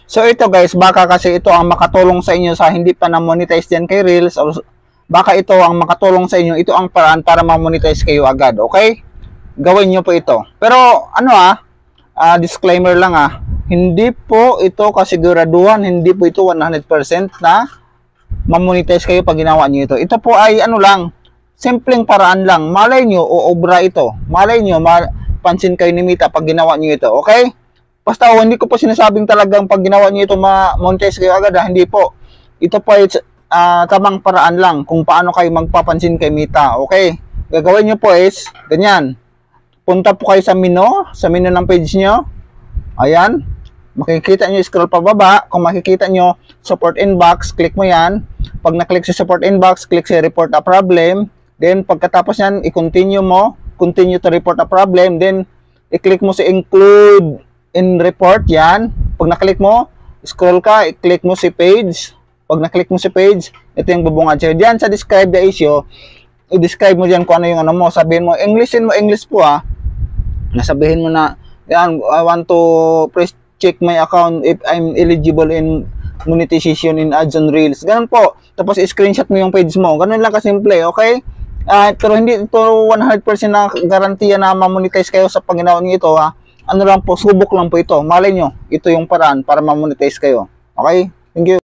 So ito guys, baka kasi ito ang makatulong sa inyo sa hindi pa na-monetize dyan kay Reels, or baka ito ang makatulong sa inyo, ito ang paraan para ma-monetize kayo agad, okay? Gawin nyo po ito. Pero ano disclaimer lang hindi po ito kasiguraduhan, hindi po ito 100% na ma-monetize kayo pag ginawa nyo ito. Ito po ay ano lang, simpleng paraan lang. Malay nyo, uobra ito. Malay nyo, pansin kayo ni Mita pag ginawa nyo ito, okay? Basta hindi ko po sinasabing talagang pag ginawa niyo ito ma-monetize kayo agad hindi po. Ito po ay tamang paraan lang kung paano kayo magpapansin kay Mita, okay? Gagawin niyo po is ganyan. Punta po kayo sa menu ng page niyo. Ayan. Makikita niyo, scroll pababa. Kung makikita niyo support inbox, click mo 'yan. Pag na-click sa support inbox, click sa report a problem. Then pagkatapos niyan, i-continue mo, continue to report a problem, then i-click mo sa include in report, yan. Pag naklik mo, scroll ka, i-click mo si page. Pag naklik mo si page, ito yung bubungad sa'yo. Diyan sa describe the issue, i-describe mo diyan kung ano yung ano mo. Sabihin mo, English po Nasabihin mo na, yan, I want to press check my account if I'm eligible in monetization in ads on Reels. Ganun po. Tapos i-screenshot mo yung page mo. Ganun lang kasimple, okay? Pero hindi ito 100% na garantiya na ma-monetize kayo sa pag ginawa niyo ito, ano lang po, subok lang po ito. Malay nyo, ito yung paraan para ma-monetize kayo. Okay? Thank you.